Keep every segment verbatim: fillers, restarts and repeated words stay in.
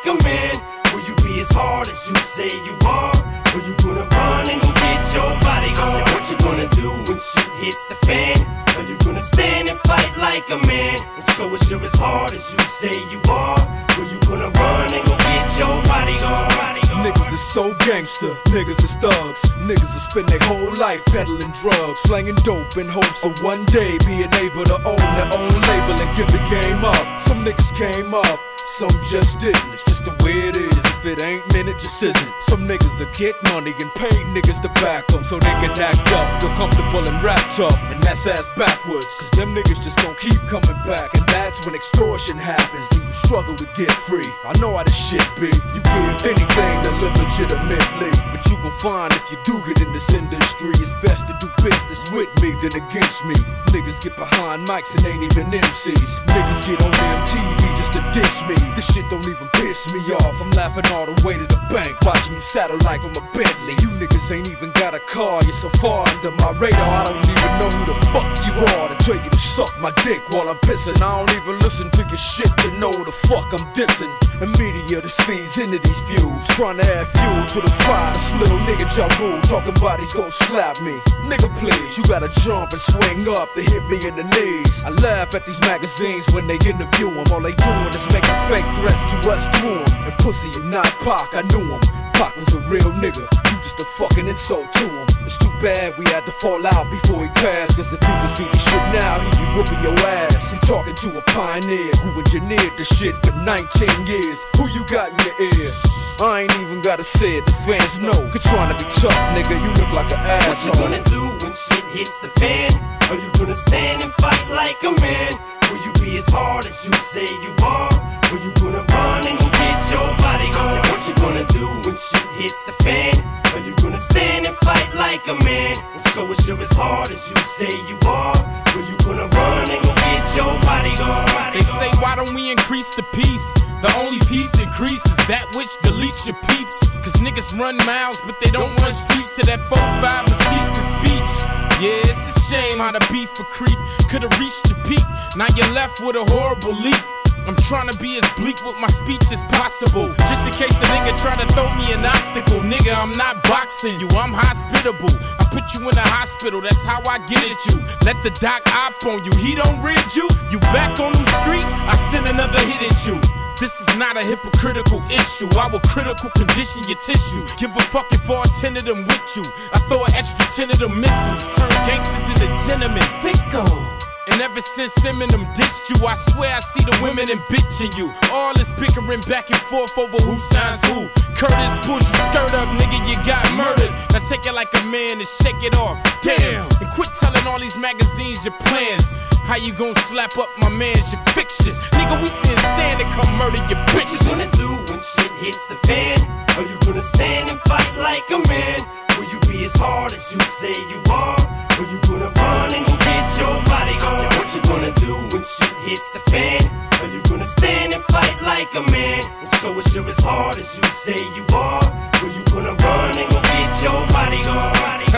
like a man? Will you be as hard as you say you are? Or you gonna run and go get your bodyguard? What you gonna do when shit hits the fan? Are you gonna stand and fight like a man and show us you're as hard as you say you are? Or you gonna run and go get your bodyguard? Niggas is so gangster, niggas is thugs. Niggas will spend their whole life peddling drugs, slanging dope in hopes of one day being able to own their own label and give the game up. Some niggas came up, some just didn't. It's just the way it is. If it ain't meant, it just isn't. Some niggas will get money and pay niggas to back them so they can act up, feel comfortable and rap tough, and that's ass backwards. Cause them niggas just gon' keep coming back, and that's when extortion happens and you struggle to get free. I know how this shit be. You give anything to live legitimately, but you gon' find if you do get in this industry, it's best to do business with me than against me. Niggas get behind mics and ain't even M Cs. Niggas get on M T V just to dish me. This shit don't even piss me off. I'm laughing all the way to the bank, watching you satellite from a Bentley. You niggas ain't even got a car, you're so far under my radar. I don't even know who the fuck you are to tell you to suck my dick while I'm pissing. I don't even listen to your shit to know the fuck I'm dissing. The media just feeds into these views, trying to add fuel to the fire. This little nigga Ja Rule talking about he's gon' slap me. Nigga please, you gotta jump and swing up to hit me in the knees. I laugh at these magazines when they interview him. All they doing is making fake threats to us through him. And pussy, you not Pac, I knew him. Pac was a real nigga, you just a fucking insult to him. It's too bad we had to fall out before he passed, cause if you could see this shit now, he'd be whooping your ass. He talking to a pioneer who engineered the shit for nineteen years. Who you got in your ear? I ain't even gotta say it, the fans know. Cause trying to be tough, nigga, you look like an asshole. What you gonna do when shit hits the fan? Are you gonna stand and fight like a man? Will you be as hard as you say you are? Or you gonna run and go get your bodyguard? What you gonna do when shit hits the fan? Are you gonna stand and fight like a man and show us you're as hard as you say you are? Or you gonna run and go get your bodyguard? They say, why don't we increase the peace? The only peace increases that which deletes your peeps. Cause niggas run miles, but they don't run streets to that four five and cease of speech. Yeah, it's a shame how the beef for creep could've reached your peak. Now you're left with a horrible leap. I'm trying to be as bleak with my speech as possible, just in case a nigga try to throw me an obstacle. Nigga, I'm not boxing you, I'm hospitable. I put you in the hospital, that's how I get at you. Let the doc op on you, he don't rid you. You back on them streets, I send another hit at you. This is not a hypocritical issue, I will critical condition your tissue. Give a fuck if all ten of them with you. I throw an extra ten of them missiles, turn gangsters into gentlemen. Vico. And ever since Eminem dissed you, I swear I see the women and bitching you. All this bickering back and forth over who signs who. Curtis, pull your skirt up, nigga, you got murdered. Now take it like a man and shake it off. Damn! And quit telling all these magazines your plans. How you gon' slap up my mans, your fixtures? Nigga, we seen stand and come murder your bitches. What you gonna do when shit hits the fan? Are you gonna stand and fight like a man? Will you be as hard as you say you are? Or you gonna run and go get your bodyguard? What you gonna do when shit hits the fan? Are you gonna stand and fight like a man and show us you're as hard as you say you are? Or you gonna run and go get your bodyguard?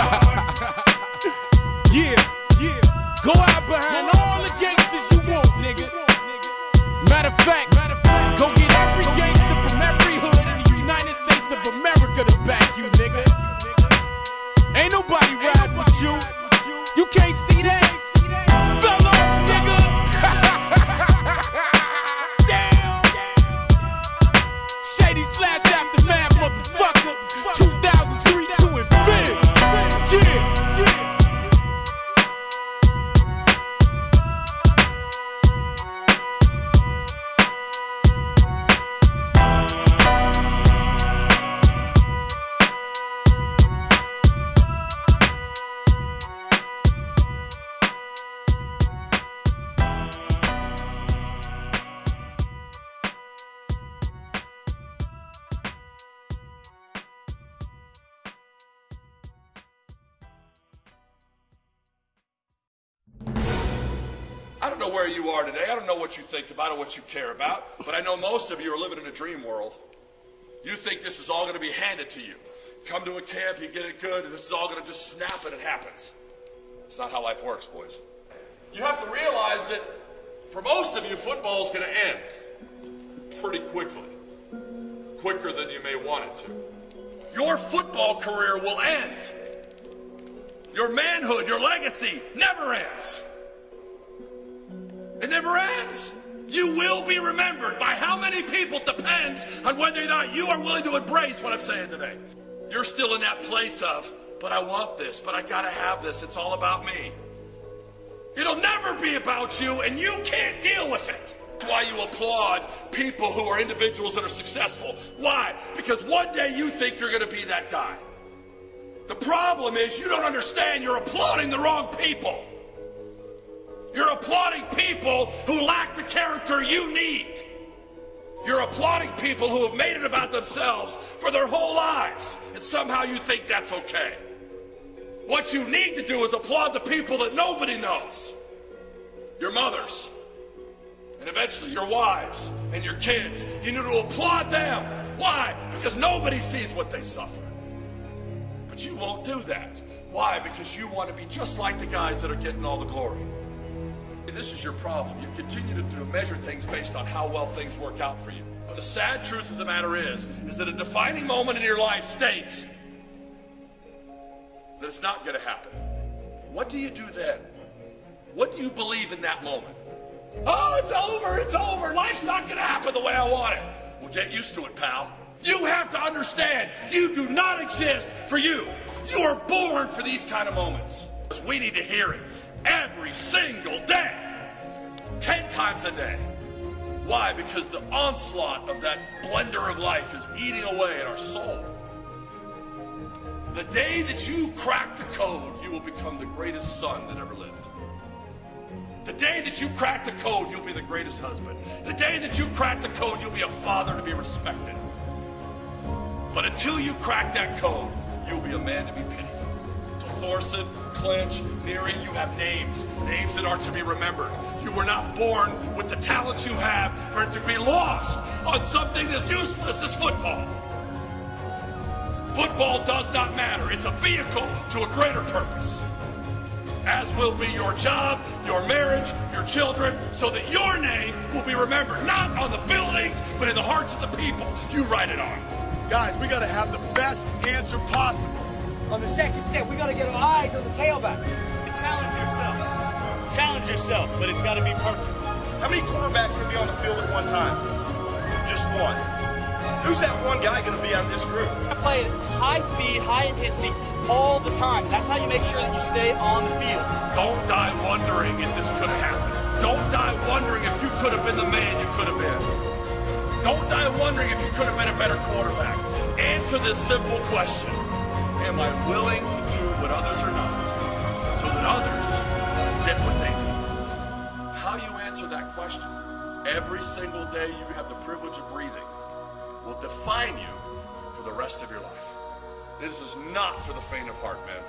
Yeah, yeah. Go out behind all the gangsters you want, nigga. Matter of fact, go get every gangster from every hood in the United States of America to back you, nigga. Ain't nobody riding with you. You can't see that? Fell off, nigga. Damn. Shady slash aftermath, motherfucker. two thousand three, two and big. Yeah, yeah. I don't know where you are today. I don't know what you think about or what you care about, but I know most of you are living in a dream world. You think this is all going to be handed to you. Come to a camp, you get it good, this is all going to just snap and it happens. It's not how life works, boys. You have to realize that for most of you, football's going to end pretty quickly. quicker than you may want it to. Your football career will end. Your manhood, your legacy never ends. It never ends. You will be remembered by how many people depends on whether or not you are willing to embrace what I'm saying today. You're still in that place of, but I want this, but I gotta have this, it's all about me. It'll never be about you, and you can't deal with it. That's why you applaud people who are individuals that are successful. Why? Because one day you think you're gonna be that guy. The problem is you don't understand you're applauding the wrong people. You're applauding people who lack the character you need. You're applauding people who have made it about themselves for their whole lives, and somehow you think that's okay. What you need to do is applaud the people that nobody knows. Your mothers, and eventually your wives and your kids. You need to applaud them. Why? Because nobody sees what they suffer. But you won't do that. Why? Because you want to be just like the guys that are getting all the glory. This is your problem. You continue to, to measure things based on how well things work out for you. But the sad truth of the matter is, is that a defining moment in your life states that it's not going to happen. What do you do then? What do you believe in that moment? Oh, it's over, it's over. Life's not going to happen the way I want it. Well, get used to it, pal. You have to understand, you do not exist for you. You are born for these kind of moments. We need to hear it every single day, ten times a day. Why? Because the onslaught of that blender of life is eating away at our soul. The day that you crack the code, you will become the greatest son that ever lived. The day that you crack the code, you'll be the greatest husband. The day that you crack the code, you'll be a father to be respected. But until you crack that code, you'll be a man to be pitied. So Thorson, Clinch, Neary, you have names, names that are to be remembered. You were not born with the talent you have for it to be lost on something as useless as football. Football does not matter. It's a vehicle to a greater purpose, as will be your job, your marriage, your children, so that your name will be remembered, not on the buildings, but in the hearts of the people you write it on. Guys, we gotta have the best answer possible. On the second step, we gotta get our eyes on the tailback. Challenge yourself. Challenge yourself, but it's gotta be perfect. How many quarterbacks can be on the field at one time? Just one. Who's that one guy gonna be out of this group? I play at high speed, high intensity, all the time. That's how you make sure that you stay on the field. Don't die wondering if this could have happened. Don't die wondering if you could have been the man you could have been. Don't die wondering if you could have been a better quarterback. Answer this simple question. Am I willing to do what others are not, so that others get what they need? How you answer that question every single day you have the privilege of breathing will define you for the rest of your life. This is not for the faint of heart, man.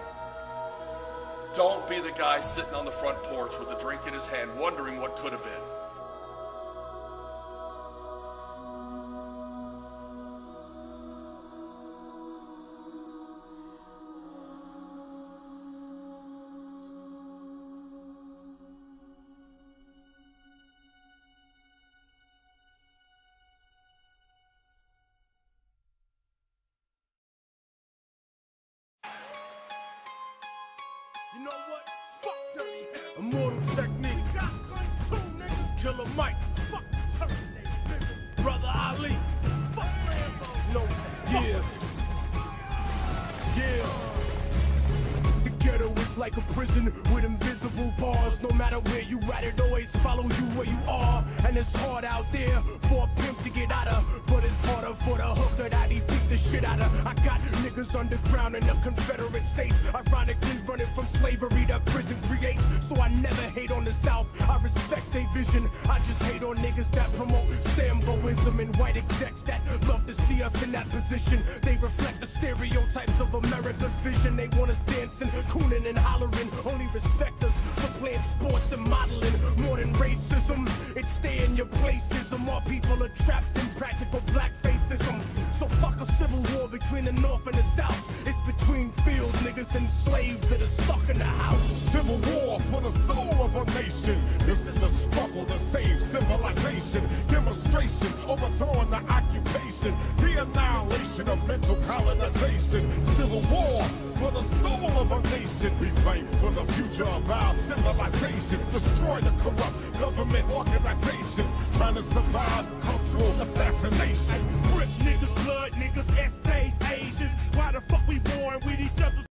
Don't be the guy sitting on the front porch with a drink in his hand wondering what could have been. You know what? Fuck Dirty Harry. Immortal Technique. Got Clinch too, nigga. Killer Mike. Fuck Terminator. Brother Ali. Fuck Rambo. No, yeah. Yeah. The ghetto is like a prison with invisible bars. No matter where you at, it always follow you where you are. And it's hard out there for a pimp to get out of, but it's harder for the hooker that he beat the shit out of. I got niggas underground in the Confederate States, ironically running from slavery that prison creates. So I never hate on the South, I respect their vision. I just hate on niggas that promote Samboism and white execs that love to see us in that position. They reflect the stereotypes of America's vision. They want us dancing, cooning and hollering, only respect us for playing sports and modeling. More than racism, it's stay in your placism. All people are trapped in practical blackfacism. So fuck a civil war between the North and the South. It's between field niggas and slaves that are stuck in the house. Civil war for the soul of a nation. This is a struggle to save civilization. Demonstrations overthrowing the occupation. The urbanization, civil war for the soul of a nation. We fight for the future of our civilization. Destroy the corrupt government organizations trying to survive cultural assassination. Rip niggas, blood niggas, essays, Asians. Why the fuck we born with each other?